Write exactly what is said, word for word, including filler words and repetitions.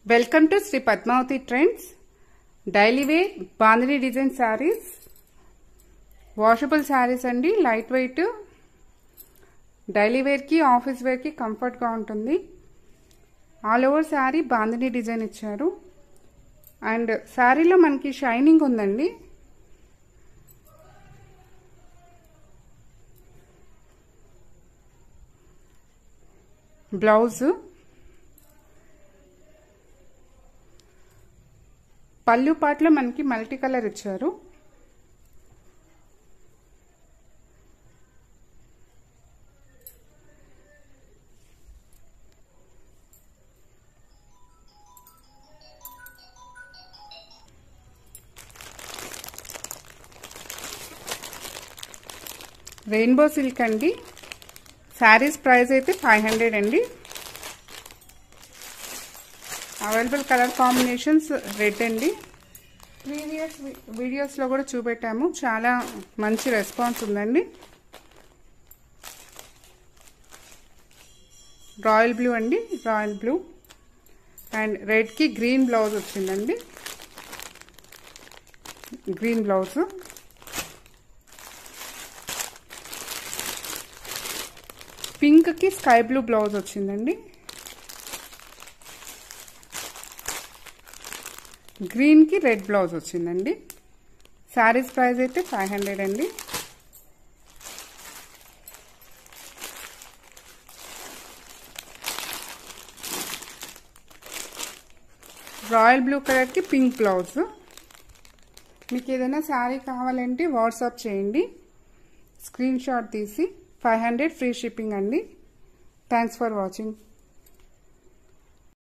Welcome to Shri Padmavati trends. Daily wear bandhani design sarees, washable sarees అండి. Light weight, daily వేర్కి office వేర్కి కంఫర్ట్గా ఉంటుంది. All over saree bandhani design ఇచ్చారు. అండ్ శారీలో మనకి షైనింగ్ ఉందండి. బ్లౌజ్, పళ్ళు పాటలో మనకి మల్టీ కలర్ ఇచ్చారు. రెయిన్బో సిల్క్ అండి. శారీస్ ప్రైస్ అయితే ఫైవ్ హండ్రెడ్ అండి. అవైలబుల్ కలర్ కాంబినేషన్స్ రెడ్ అండి. ప్రీవియస్ వీడియోస్లో కూడా చూపెట్టాము, చాలా మంచి రెస్పాన్స్ ఉందండి. రాయల్ బ్లూ అండి, రాయల్ బ్లూ అండ్ రెడ్కి గ్రీన్ బ్లౌజ్ వచ్చిందండి. గ్రీన్ బ్లౌజ్, పింక్కి స్కై బ్లూ బ్లౌజ్ వచ్చిందండి. గ్రీన్కి రెడ్ బ్లౌజ్ వచ్చిందండి. శారీస్ ప్రైస్ అయితే ఫైవ్ హండ్రెడ్ అండి. రాయల్ బ్లూ కలర్కి పింక్ బ్లౌజ్. మీకు ఏదైనా శారీ కావాలంటే వాట్సాప్ చేయండి, స్క్రీన్ షాట్ తీసి. ఫైవ్ హండ్రెడ్ ఫ్రీ షిప్పింగ్ అండి. Thanks for watching.